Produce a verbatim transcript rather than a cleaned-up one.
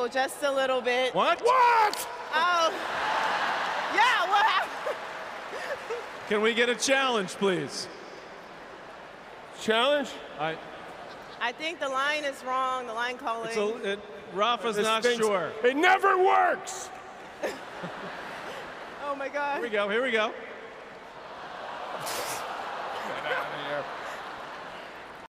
Oh, just a little bit. What? What? Oh. Yeah, what happened? Can we get a challenge, please? Challenge? I. I think the line is wrong, the line calling. It's a, it, Rafa's This not thing's- sure. It never works. Oh my God. Here we go, here we go. Get out of here.